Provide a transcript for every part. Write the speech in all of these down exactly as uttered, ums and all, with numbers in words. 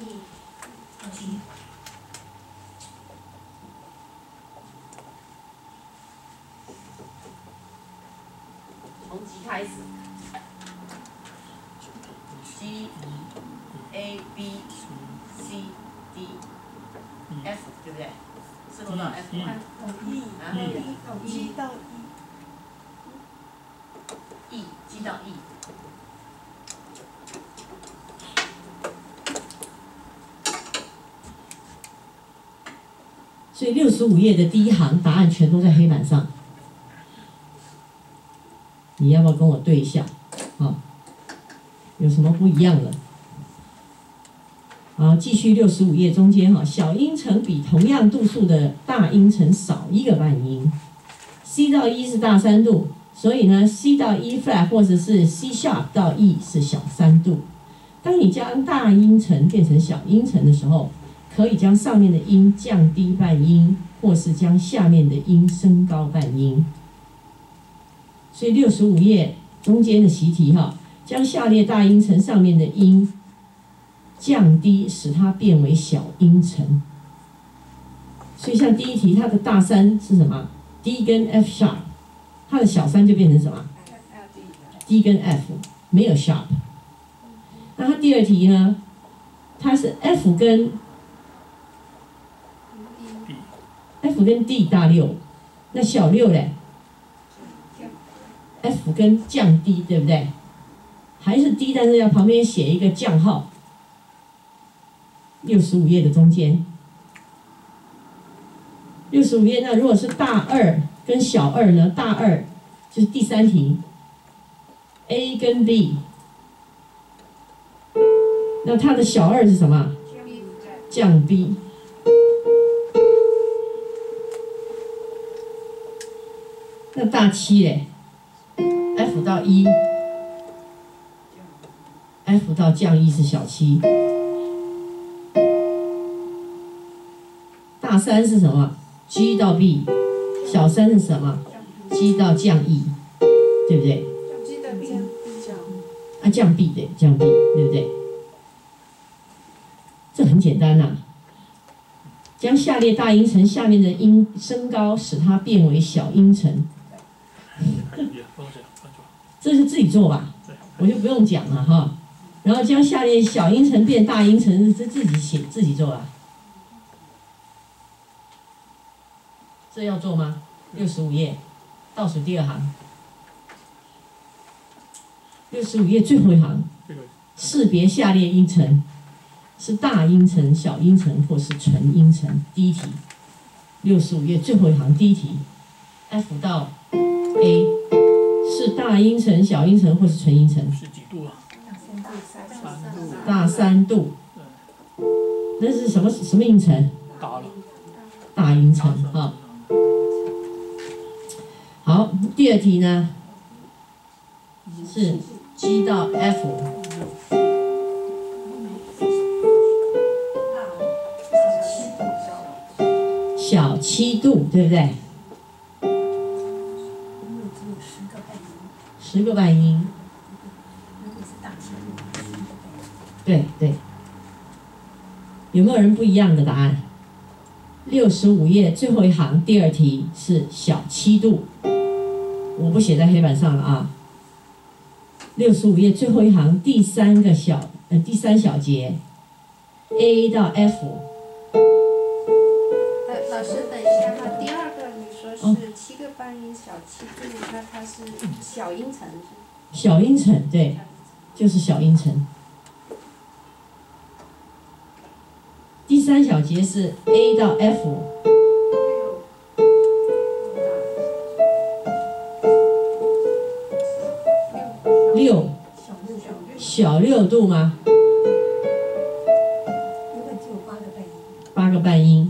从 G 开始 ，G A B C D F 对不对？是落到 F 吗？啊 ，E 到 E G 到 E。 所以六十五页的第一行答案全都在黑板上，你要不要跟我对一下？啊，有什么不一样的？好，继续六十五页中间哈，小音程比同样度数的大音程少一个半音 ，C 到 E 是大三度，所以呢 ，C 到 E flat 或者是 C sharp 到 E 是小三度。当你将大音程变成小音程的时候，可以将上面的音降低半音，或是将下面的音升高半音。所以六十五页中间的习题哈，将下列大音程上面的音降低，使它变为小音程。所以像第一题，它的大三是什么 ？D 跟 F sharp， 它的小三就变成什么 ？D 跟 F 没有 sharp。那它第二题呢？它是 F 跟 F 跟 D 大六，那小六嘞 ？F 跟降低，对不对？还是 D， 但是要旁边写一个降号。六十五页的中间，六十五页那如果是大二跟小二呢？大二就是第三题 ，A 跟 B， 那它的小二是什么？降 B。 那大七嘞 ，F 到 E，F 到降 E 是小七。大三是什么 ？G 到 B， 小三是什么 ？G 到降 E， 对不对？啊，降 B 对，降 B 对不对？这很简单呐、啊。将下列大音程下面的音升高，使它变为小音程。这是自己做吧，我就不用讲了哈。然后将下列小音程变大音程是自己写自己做啊。这要做吗？六十五页，倒数第二行。六十五页最后一行，识别下列音程是大音程、小音程或是纯音程。第一题，六十五页最后一行第一题 ，F 到 A。 是大音程、小音程或是纯音程？ 是几度啊？ 大三度。那是什么什么音程？ 大了。 大音程哈。好，第二题呢是 G 到 F。小七度，对不对？ 十个半音，对对，有没有人不一样的答案？六十五页最后一行第二题是小七度，我不写在黑板上了啊。六十五页最后一行第三个小呃第三小节 ，A 到 F。 呃，老师等一下哈，第二个你说是七个半音小七度，那它是小音程是？ 小音程对，就是小音程。第三小节是 A 到 F。六。小六度吗？八个半音。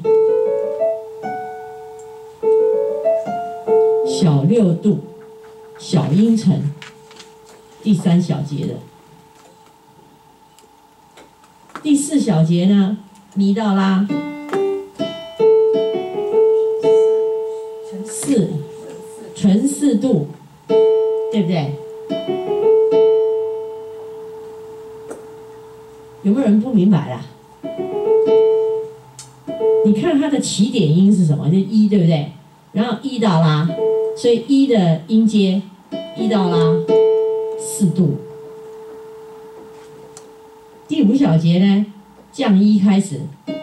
小六度，小音程。 第三小节的，第四小节呢，咪到拉，四，纯四度，对不对？有没有人不明白啦？ 你看它的起点音是什么？就一，对不对？然后一到拉，所以一的音阶一到拉四度。第五小节呢，降一开始。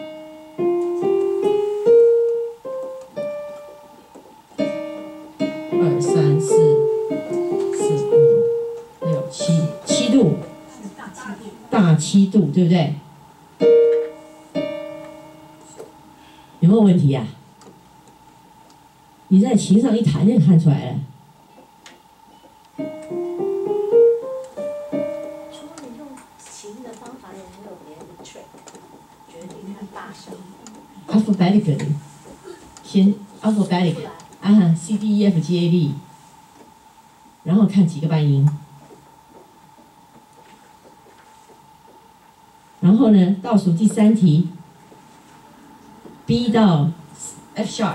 二三四四五六七七度，大七度，对不对？有没有问题呀、啊？你在琴上一弹就看出来了。 除了用琴的方法，有没有别的 trick 决定它大小 ？Alphabetically， 先 alphabetic， 啊 ，C D E F G A B， 然后看几个半音，然后呢，倒数第三题 ，B 到 F sharp。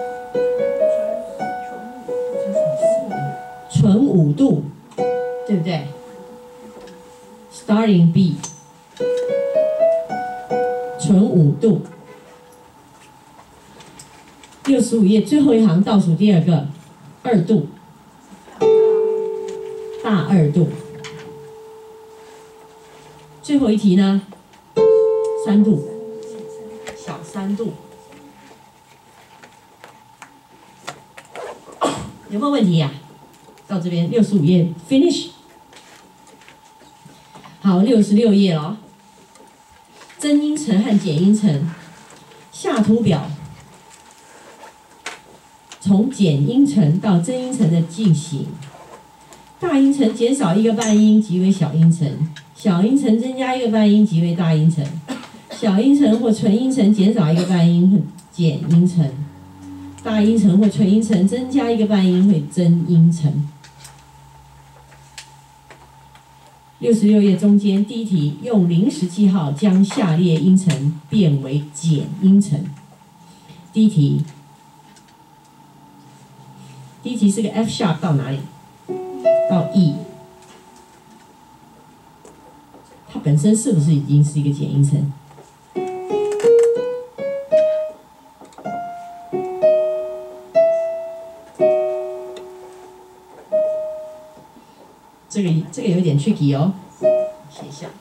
纯五度，对不对 ？Starting B， 纯五度。六十五页最后一行倒数第二个，二度，大二度。最后一题呢，三度，小三度。有没有问题呀、啊？到这边六十五页 finish， 好，六十六页了，增音程和减音程，下图表从减音程到增音程的进行，大音程减少一个半音即为小音程，小音程增加一个半音即为大音程，小音程或纯音程减少一个半音会减音程，大音程或纯音程增加一个半音会增音程。六十六页中间第一题，用临时记号将下列音程变为减音程。第一题，第一题是个 F sharp 到哪里？到 E。它本身是不是已经是一个减音程？这个这个有点 tricky 哦，写一下。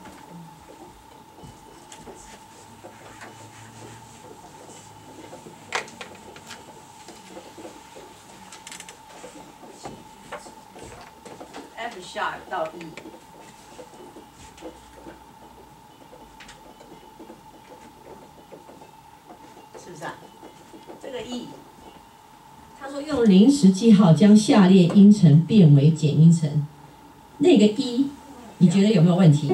F sharp 到 E， 是不是啊？这个 E， 他说用临时记号将下列音程变为减音程。那个一，你觉得有没有问题？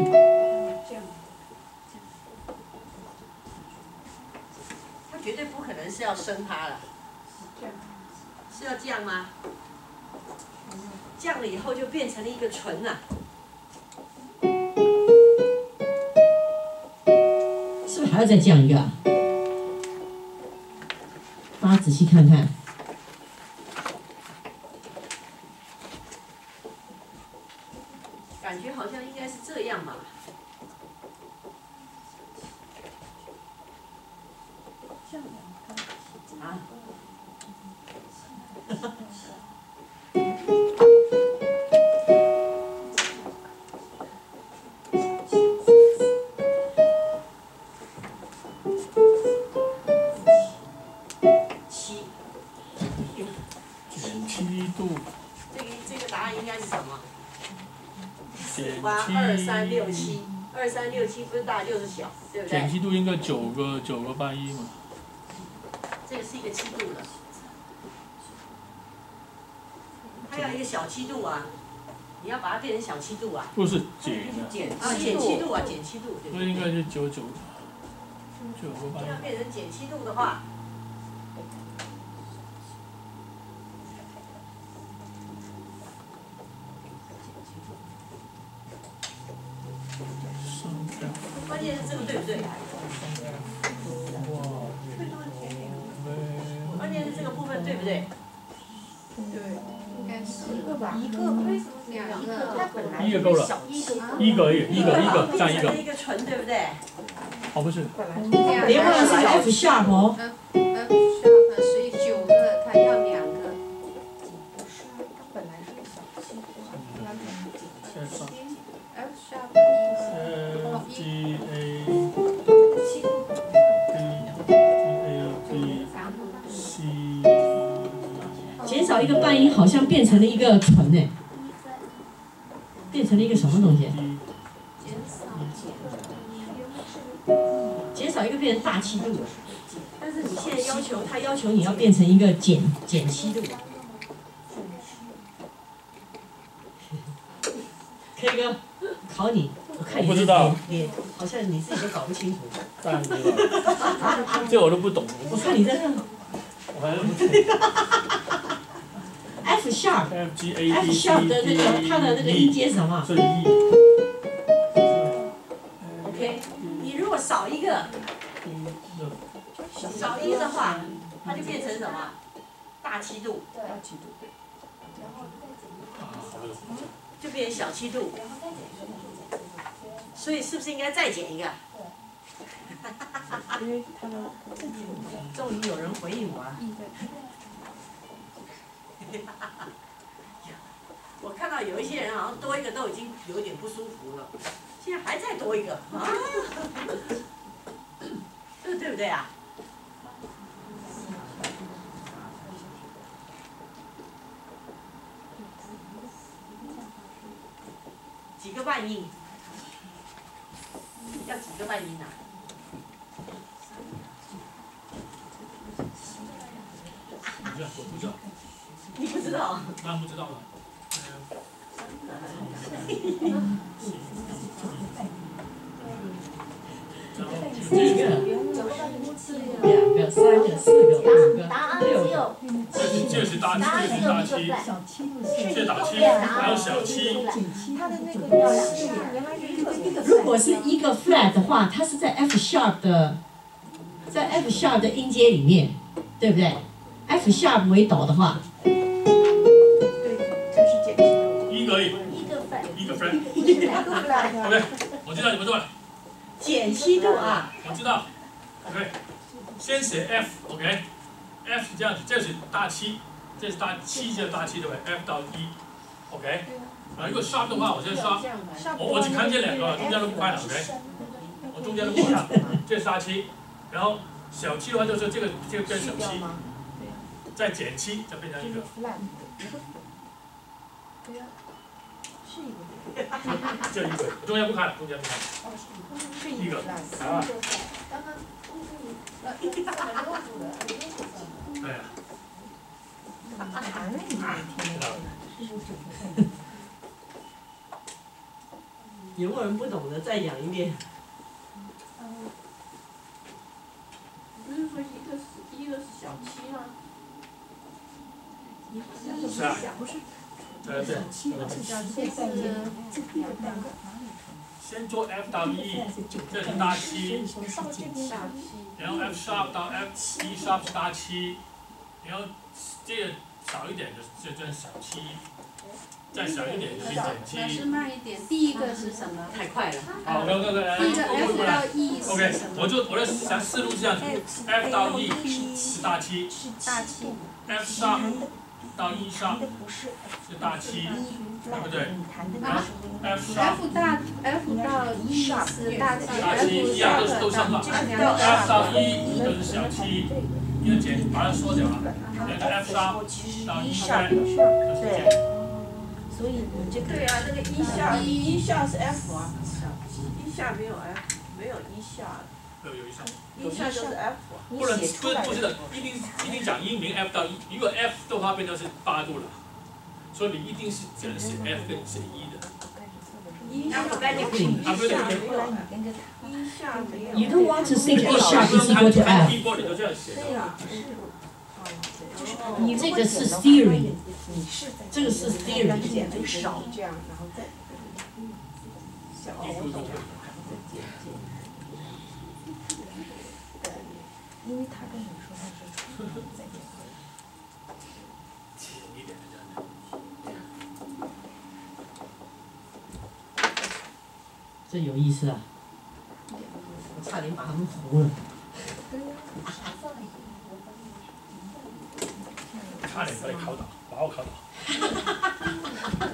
它绝对不可能是要升它了，是要降吗？降了以后就变成了一个纯了、啊， 是不是还要再降一个、啊？大家仔细看看。 感觉好像应该是这样嘛。啊？七。 减七度。 这个这个答案应该是什么？ 减八二三六七，二三六七不是大就是小，对不对？ 减七度应该九个九个半音嘛。 这个是一个七度的，它要一个小七度啊，你要把它变成小七度啊。 不是减的。 减啊，减七度啊，减七度，对不对？ 那应该是九九九个半音。 要变成减七度的话。关键是这个对不对？关键是这个部分对不对？ 对，应该是一个吧， 一个为什么两个？ 它本来一个够了，一个一个一个占一个。 一个纯对不对？ 哦不是， 本来是这样。 连环是 F sharp 哦。 F sharp，所以九个它要两个。本来是小七，要两个。F sharp 一 F G A 七 B A B C。 减少一个半音，好像变成了一个纯诶，变成了一个什么东西？减少一个变成大七度了，但是你现在要求他要求你要变成一个减减七度。K 哥，考你，我看你我不知道脸，好像你自己都搞不清楚。 当然知道，这我都不懂。 我看你在那。 我还是不懂。 F sharp。 F G A F B C sharp 的那个它的那个音阶是什么？ 是 E。 OK， 你如果少一个，少一的话，它就变成什么？大七度。 大七度。 就变成小七度。所以是不是应该再减一个？ 因为它的终于有人回应我啊！我看到有一些人好像多一个都已经有一点不舒服了，现在还再多一个啊！这对不对啊？几个半音？要几个半音啊？ 我不知道。 你不知道？ 当然不知道了。 这个，两个、三个、四个、五个、 答案六个。 只有这是这是大这是大七，这大七，还有小七。 它的那个要两个，原来是这个。 如果是一个 flat 的话，它是在 F sharp 的，在 F sharp 的音阶里面，对不对 ？F sharp 为导的话， 对，这是减七度。 一而已， 一个 flat， 一个 flat。 不是两个 flat。 OK， 我知道你们做了。 减七度啊。 我知道。OK， 先写 F，OK，F 是这样子，这是大七，这是大七，这是大七对不对 ？F 到一 ，OK。啊，如果 sharp 的话，我先刷，我我只看见两个，中间都不看了 ，OK。我中间都不看，这是大七，然后小七的话就是这个这个变小七，再减七，再变成一个。 对呀，是一个。 这一个，中间不看了，中间不看了。 是一个，啊。 刚刚呃，很多组的，很多组的。 哎呀。 弹了一下，听到。 有没有人不懂的？再讲一遍。 不是说一个是一个是小七吗？ 是啊。 不是。 呃，对。 小七是两个。 先做 F 到 E， 这是大七，然后 F sharp 到 F E sharp 是大七，然后这个少一点的这这小七，再小一点就是减七。 老师慢一点，第一个是什么？ 太快了。 好，我我我第一个我 F 我到 E 是 OK， 什么？ 我就我的想思路是这样子 ，F 到 E 是大七大七。 ，F sharp 到 E sharp 是大七，对不对？然后 F sharp F 大 F 到 E 是大七大七一样都是都上嘛 ，F 到 E 都是小七，因为减把它缩小了，那个 F sharp 到 E sharp 都是减。 所以你这个对啊，那个一下一下是 F 啊，一下没有 F，没有一下， 有有一上。 一下就是 F 啊。 不能不是不是的，一定一定讲音名 F 到 E， 如果 F 的话变成是八度了，所以你一定是只能写 F 跟写 E 的。 一下 Alphabetically. 啊，不对不对。 后来你跟着他， 一下没有。 You don't want to think 不 E 能 sharp 不 is 能 equal to 看 F. keyboard 里都这样写的。 你这个是 theory， 你是在这个是 theory。 减就少这样，然后再小一度都会。 因为他跟你说他是在减。 浅一点的这样的。 这有意思啊！ 差点把他们糊了。 差点把你考倒，把我考倒。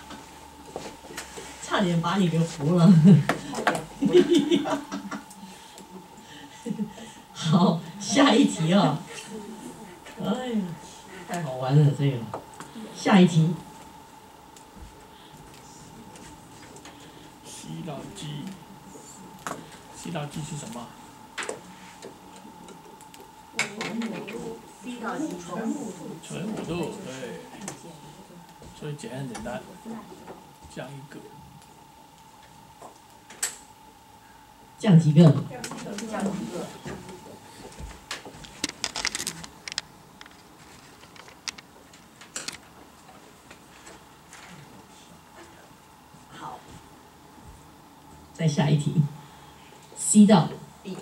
差点把你给糊了。好，下一题哦。哎呀，太好玩了这个。下一题。 C 到 G，C 到 G 是什么 ？C 到 G 纯五度。 纯五度，对。所以简很简单，降一个。 降几个？ 降一个。好。 再下一题 ，C 到 B。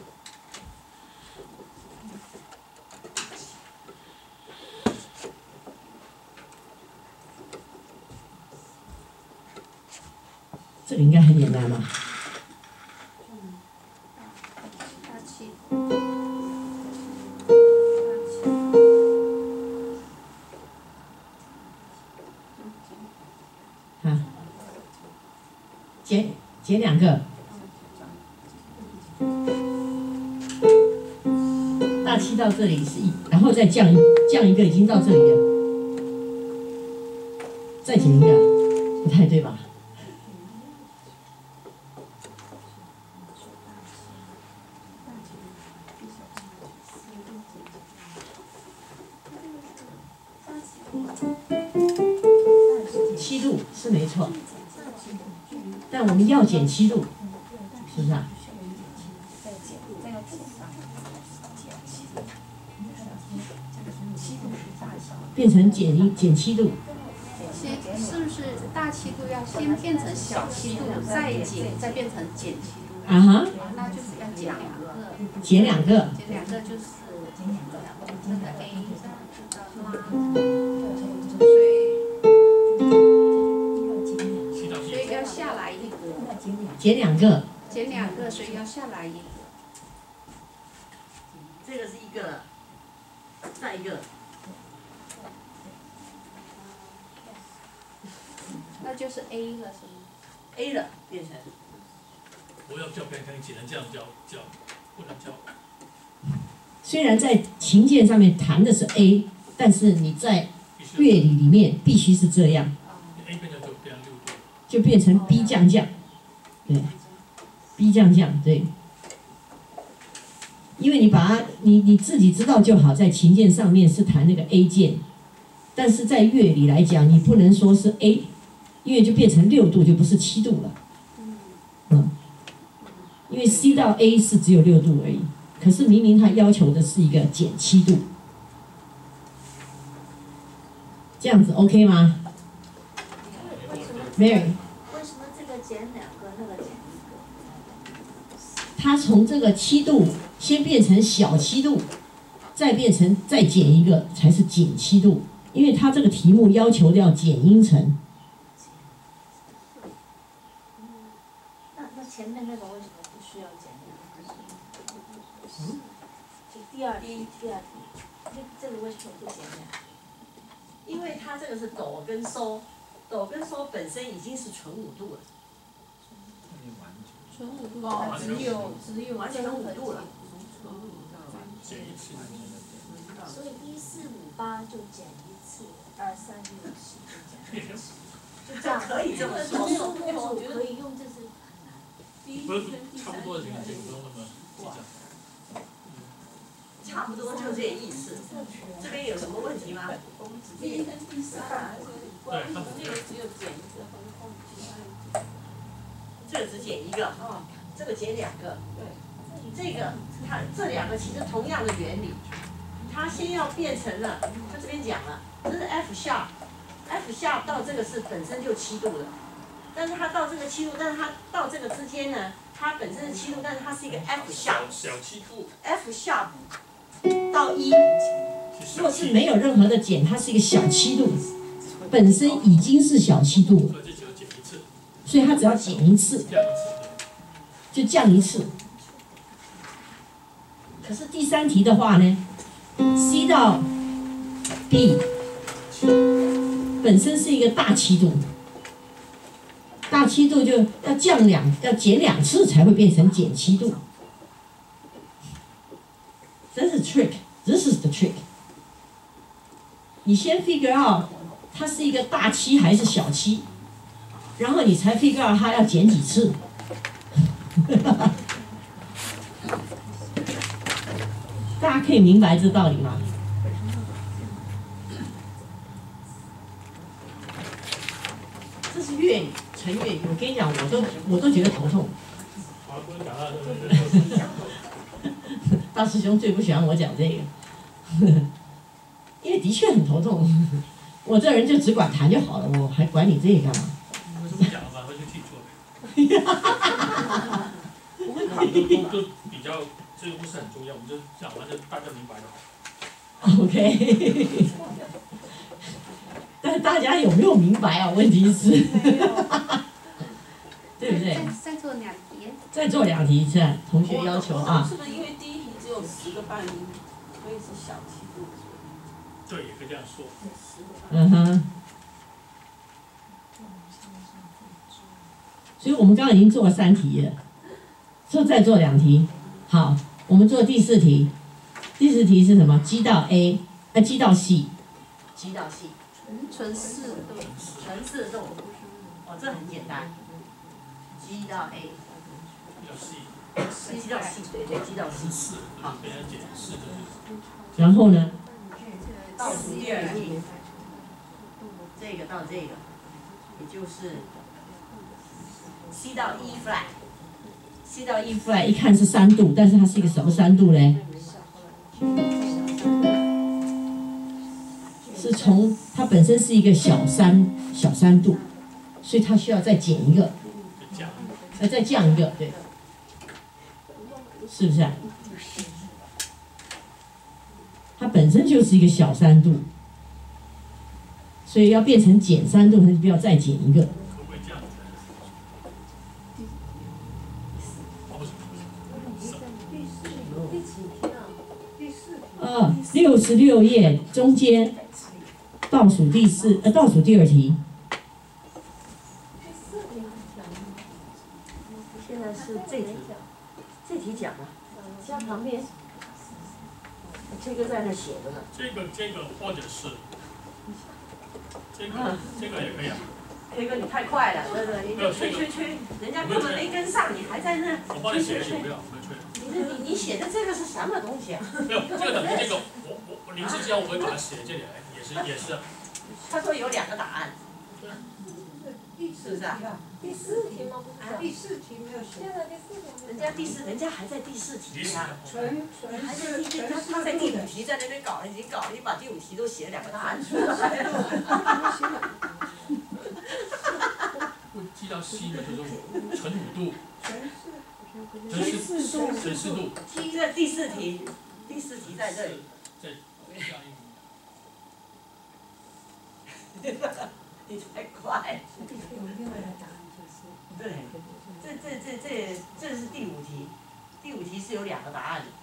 这个应该很简单吧？ 大气。 啊，减减两个。大气到这里是一，然后再降一降一个，已经到这里了，再减一个，不太对吧？七度是没错，但我们要减七度，是不是啊？变成减一减七度。 先是不是大七度要先变成小七度，再减，再变成减七度？ 啊哈。 那就是要减两个。 减两个。 减两个就是这个 A 拉，所以所以要下来一个。 减两个。 减两个，所以要下来一个。 这个是一个了，再一个。 那就是 A 了，是吗 ？A 了，变成。 我要叫变成只能这样叫叫，不能叫。 虽然在琴键上面弹的是 A， 但是你在乐理里面必须是这样。 A 变成就变成六度。 就变成 B 降降，对 ，B 降降，对。因为你把它，你你自己知道就好，在琴键上面是弹那个 A 键，但是在乐理来讲，你不能说是 A。因为就变成六度，就不是七度了。嗯，因为 C 到 A 是只有六度而已，可是明明它要求的是一个减七度，这样子 OK 吗 ？Mary。 为什么这个减两个，那个减一个？ 它从这个七度先变成小七度，再变成再减一个才是减七度，因为它这个题目要求要减音程。 前面那个为什么不需要减两个？嗯，就第二题，第二题，这这个为什么不减两个？ 因为它这个是哆跟嗦，哆跟嗦本身已经是纯五度了。 纯五度哦， 只有只有完全五度了。 所以一四五八就减一次，二三六七就减一次，就这样可以这么说。 我觉得可以用这是。 不是差不多的，这个这个不用那么计较。 差不多就这意思。这边有什么问题吗？ 第一跟第三。 对，它这个只有减一个， 这个只减一个，这个减两个。这个它这两个其实同样的原理，它先要变成了，它这边讲了，这是 F sharp，F sharp 到这个是本身就七度了。但是它到这个七度，但是它到这个之间呢，它本身是七度，但是它是一个 F sharp， 小七度 ，F sharp 到一， 若是没有任何的减，它是一个小七度，本身已经是小七度了，所以它只要减一次，就降一次。 可是第三题的话呢 ，C 到 B 本身是一个大七度，大七度就要降两要减两次才会变成减七度。这是 trick，this is the trick。你先 figure out 它是一个大七还是小七，然后你才 figure out 它要减几次。大家可以明白这道理吗？这是粤语，纯粤语。我跟你讲，我都我都觉得头痛。 好，不能讲了。 大师兄最不喜欢我讲这个，因为的确很头痛。我这人就只管谈就好了，我还管你这个干嘛？ 为什么讲了嘛？回去自己做呗。 不会考都虑都都比较，这个不是很重要，我们就讲完就大家明白就好。 OK。但是大家有没有明白啊？问题是，对不对？ 再再做两题。 再做两题，是吧同学要求啊。 是不是因为第一题只有十个半音，所以是小七度？ 对，也可以这样说。 嗯哼。所以我们刚刚已经做了三题了，就再做两题。好，我们做第四题。第四题是什么 ？G 到 A， 呃 ，G 到 C。G 到 C。 纯四度， 纯四度。哦，这很简单。G 到 A。 要细。 G 到 C， 对对 ，G 到 C。 四，好，别人减四的。 然后呢？ 倒数第二题。这个到这个，也就是 C 到 E flat。C 到 E flat 一看是三度，但是它是一个什么三度嘞？是从它本身是一个小三小三度，所以它需要再减一个，呃，再降一个，对，是不是啊？它本身就是一个小三度，所以要变成减三度，它就不要再减一个。呃，六十六页中间倒数第四呃倒数第二题。 现在是这题，这题讲了，加旁边，这个在那写着呢。 这个这个或者是，这个这个也可以啊。 黑哥，你太快了，对对，你就吹吹吹，人家根本没跟上，你还在那我帮你写有没有？没吹。 你这你你写的这个是什么东西啊？ 没有，这个等于这个，我我我临时之后我会把它写这里来，也是也是。 他说有两个答案，是不是啊？ 第四题吗？不是，第四题没有写。现在第四题。 人家第四，人家还在第四题呀。 纯纯还在第他他在第五题在那边搞，已经搞，你把第五题都写两个答案出来了。 记到 C 呢，就是乘五度，乘四度，乘四度。 这第四题，第四题在这里。 再加一你太快。对，这这这这这是第五题，第五题是有两个答案的。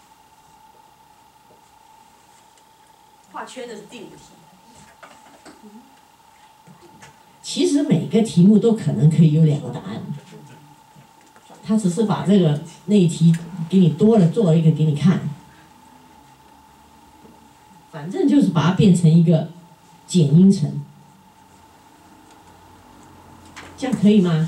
画圈的是第五题。 其实每个题目都可能可以有两个答案，他只是把这个那一题给你多了做了一个给你看，反正就是把它变成一个简音程，这样可以吗？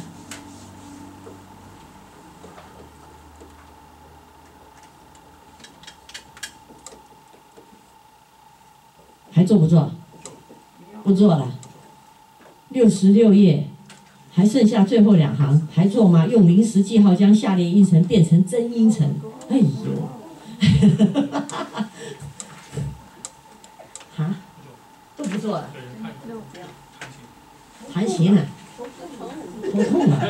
还做不做？不做了。六十六页，还剩下最后两行，还做吗？用临时记号将下列音程变成真音程。哎呦，哈，都不做了。弹琴了，头痛了，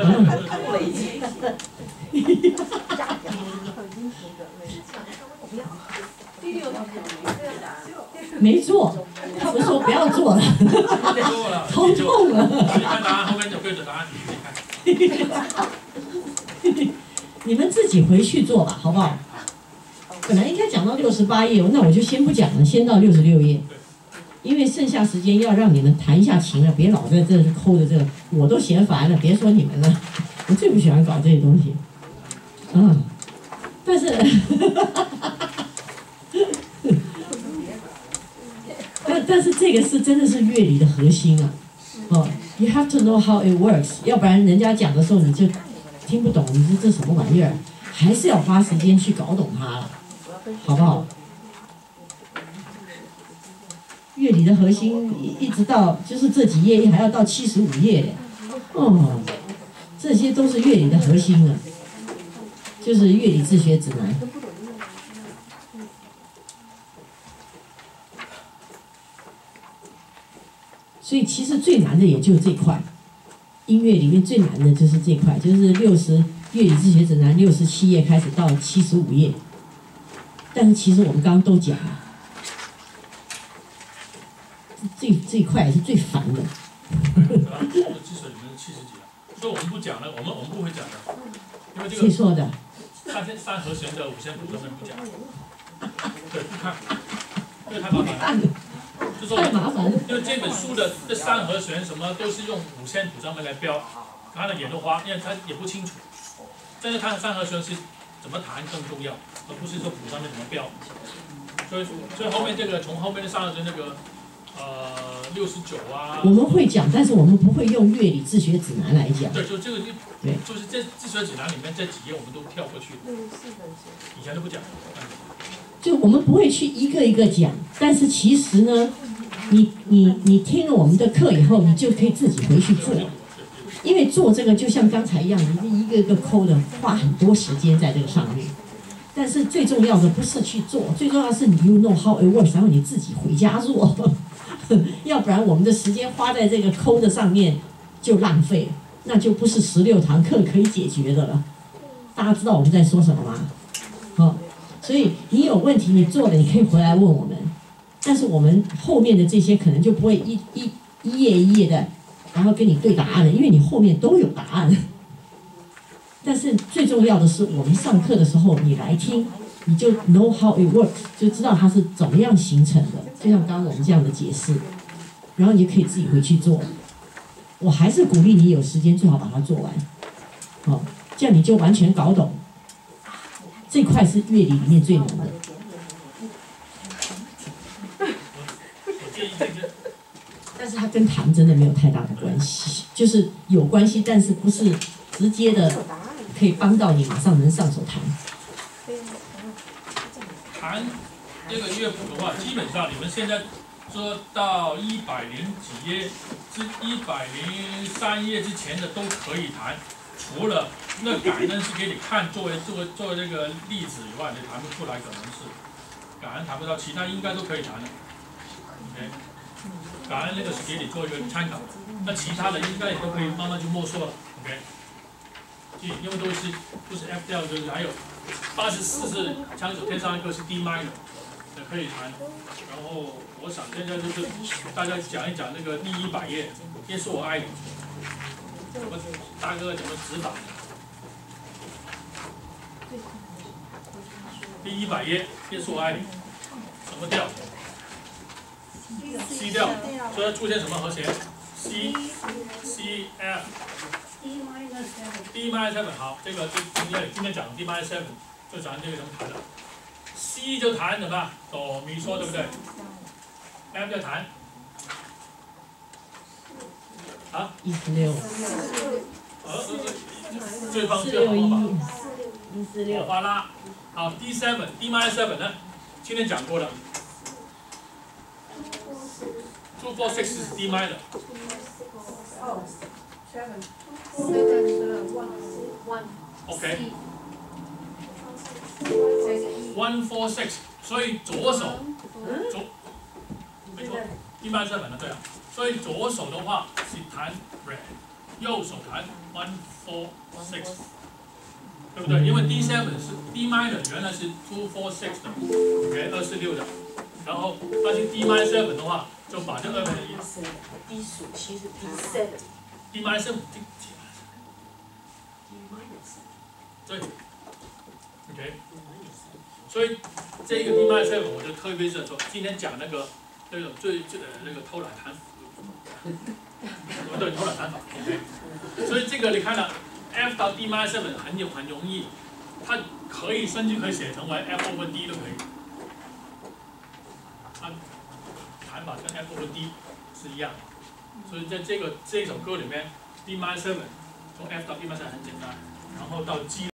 没做，他们说不要做了，头痛了。 你看答案后面有对着答案，你自己看。 你们自己回去做吧，好不好？ 本来应该讲到六十八页，那我就先不讲了，先到六十六页，因为剩下时间要让你们弹一下琴了，别老在这抠着这个，我都嫌烦了，别说你们了，我最不喜欢搞这些东西，嗯，但是，但但是这个是真的是乐理的核心啊，哦 ，you have to know how it works， 要不然人家讲的时候你就听不懂，你说这什么玩意儿，还是要花时间去搞懂它了，好不好？乐理的核心一一直到就是这几页，还要到七十五页的，哦，这些都是乐理的核心啊，就是乐理自学指南。所以其实最难的也就这块，音乐里面最难的就是这块，就是六十乐理自学指南六十七页开始到七十五页。但是其实我们刚刚都讲了，这这一块也是最烦的。 基础里面是七十几了，所以我们不讲了，我们我们不会讲的，因为这个谁说的？ 三三和弦的五线谱专门不讲，对，不看，因为太麻烦了。就说太麻烦了。 因为这本书的这三和弦什么都是用五线谱专门来标，看了眼都花，因为他也不清楚。但是看三和弦是怎么弹更重要，而不是说谱上面怎么标。所以所以后面这个从后面的三和弦那个呃六十九啊， 我们会讲，但是我们不会用乐理自学指南来讲。 对，就这个就对， 就是这自学指南里面这几页我们都跳过去了，以前都不讲。 就我们不会去一个一个讲，但是其实呢，你你你听了我们的课以后，你就可以自己回去做，因为做这个就像刚才一样，你一个一个抠的，花很多时间在这个上面。但是最重要的不是去做，最重要的是你 you know how it works， 然后你自己回家做，要不然我们的时间花在这个抠的上面就浪费了，那就不是十六堂课可以解决的了。大家知道我们在说什么吗？好。所以你有问题，你做了，你可以回来问我们。但是我们后面的这些可能就不会一一一页一页的，然后跟你对答案了，因为你后面都有答案。但是最重要的是，我们上课的时候你来听，你就 know how it works， 就知道它是怎么样形成的。就像刚刚我们这样的解释，然后你就可以自己回去做。我还是鼓励你有时间最好把它做完，好，这样你就完全搞懂。这块是乐理里面最难的。但是它跟弹真的没有太大的关系，就是有关系，但是不是直接的可以帮到你马上能上手弹。 弹这个乐谱的话，基本上你们现在说到一百零几页之一百零三页之前的都可以弹。除了那感恩是给你看作为作为作为这个例子以外，你弹不出来可能是感恩弹不到，其他应该都可以弹的。OK， 感恩那个是给你做一个参考，那其他的应该也都可以慢慢就摸索了。OK， 因为都是不是 F 调，就是还有八十四是枪手天上一个是 D minor 也可以弹。然后我想现在就是大家讲一讲那个第一百页，也是我爱你。怎么大哥怎么指导？第一百页，耶稣爱你，什么调 ？C 调，所以出现什么和弦 ？C、C、F。D minor seven 好，这个就今天今天讲 D minor seven 就讲这个怎么弹的。C 就弹什么？哆咪嗦，对不对 ？F 就弹。啊， 一十六， 呃呃呃，最方最好的方法， 一四六， 发拉，好 D seven D minor seven 呢，今天讲过了 ，two four six 是 D minor， OK， one four six， 所以左手左，没错 D minor seven 的对啊。所以左手的话是弹 re， 右手弹 one four six， 对不对？因为 D seven 是 D minor 原来是 two four six 的 ，OK 二四六的，然后但是 D minor seven 的话就把这二分之一 ，D 属七是 D seven， D minor seven D D minor 对 ，OK， 所以这个 D minor seven 我就特别是说，今天讲那个那种最最呃那个偷懒弹法，对，偷懒弹法 ，OK。所以这个你看了 F 到 D minor seven 很有很容易，它可以甚至可以写成为 F over D 都可以。它弹法跟 F over D 是一样的，所以在这个这首歌里面 ，D minor seven 从 F 到 D minor seven 很简单，然后到 G。